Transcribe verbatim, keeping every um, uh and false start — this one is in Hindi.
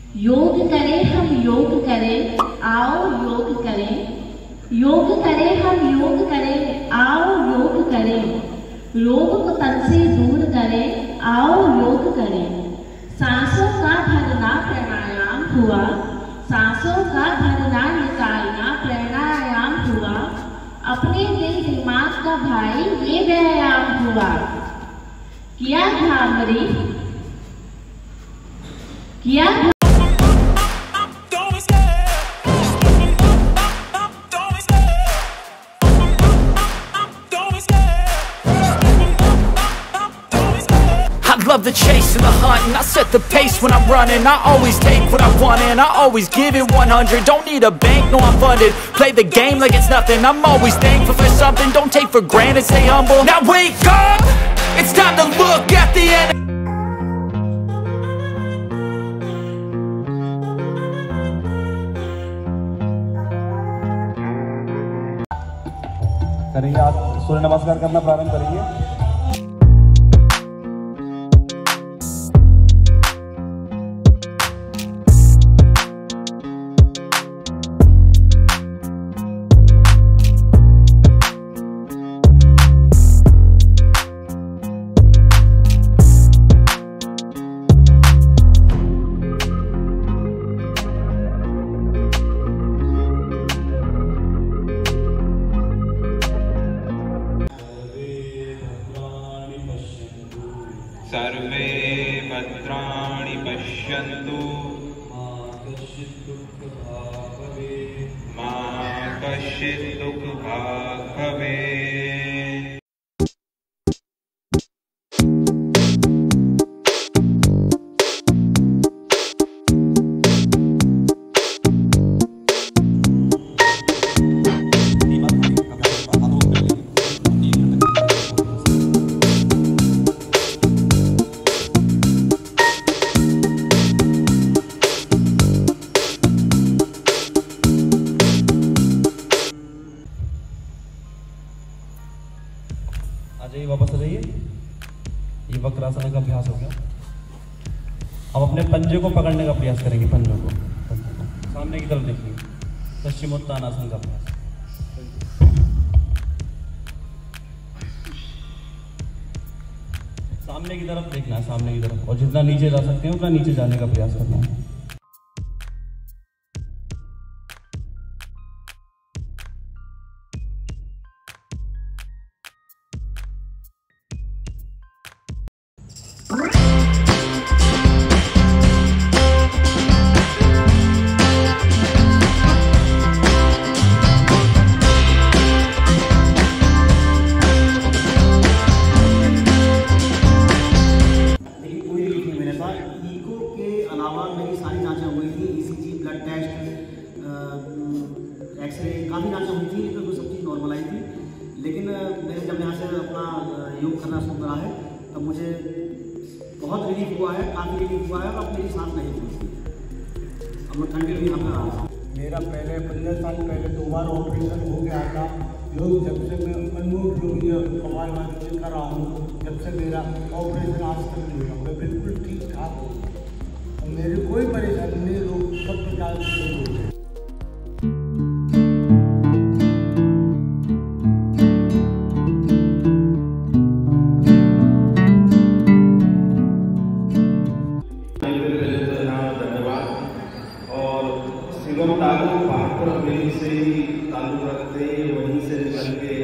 योग करें हम योग करें, आओ योग करें। योग करें हम योग करें, आओ योग करें। रोग को तन से दूर करें, आओ योग करें। सांसों का भरना प्राणायाम हुआ, सांसों का भरना निकालना प्राणायाम हुआ। अपने दिल दिमाग का भाई ये व्यायाम हुआ। किया भ्रामरी, किया Love the chase and the hunt, and I set the pace when I'm running. I always take what I want and I always give it one hundred. Don't need a bank, no I'm funded. Play the game like it's nothing. I'm always thankful for something. Don't take for granted, stay humble. Now wake up, it's time to look at the end. करेंगे आप सूर्य नमस्कार करना प्रारंभ करेंगे। सर्वे भद्राणि पश्यन्तु मा कश्चित् दुःखभाग् भवेत्। आ जाइए, वापस आ जाइए। ये वक्रासन का अभ्यास हो गया। अब अपने पंजे को पकड़ने का प्रयास करेंगे। पंजों को, पंजों को सामने की तरफ देखिए। पश्चिमोत्तानासन का अभ्यास। सामने की तरफ देखना है, सामने की तरफ, और जितना नीचे जा सकते हैं उतना नीचे जाने का प्रयास करना है। मेरी सारी जांचें हुई थी, ईसीजी, ब्लड टेस्ट, एक्सरे, काफ़ी जांचें हुई थी, तो वो सब चीज़ नॉर्मल आई थी। लेकिन मैंने जब यहाँ से अपना योग करना शुरू करा है तब मुझे बहुत रिलीफ हुआ है, काफ़ी रिलीफ हुआ है। और अब मेरी सांस नहीं खुलती, अब मैं कंटिन्यू यहाँ पर आ रहा हूँ। मेरा पहले पंद्रह साल पहले दो बार ऑपरेशन हो गया था। योग जब से मैं अनुभव योग कमाल वाले कर रहा हूँ, जब से मेरा ऑपरेशन आज तक नहीं हुआ, मैं बिल्कुल ठीक ठाक हूँ। मेरी कोई परेशानी नहीं, लोग सब प्रकार से लोग हैं। धन्यवाद। और शिवम तालु पहाड़ पर से ही ताल्लुक रखते, वहीं से निकल के